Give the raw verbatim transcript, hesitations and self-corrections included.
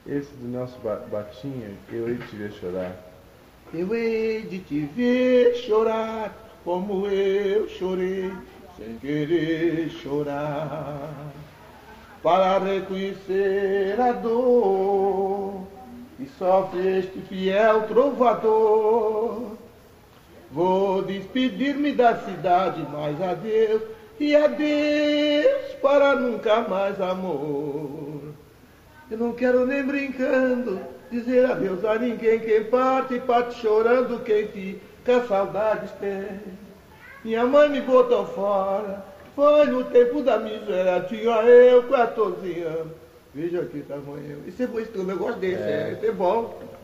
Esse do nosso ba- Batinha, eu hei de te ver chorar. Eu hei de te ver chorar como eu chorei, sem querer chorar, para reconhecer a dor que sofre este fiel trovador. Vou despedir-me da cidade, mas adeus, e adeus para nunca mais amor. Eu não quero nem brincando dizer adeus a ninguém. Quem parte, parte chorando. Quem fica, saudades tem. Minha mãe me botou fora, foi no tempo da miséria. Tinha eu quatorze anos. Veja aqui, tamanho. Isso é bom, esse eu gosto desse, é, esse é bom.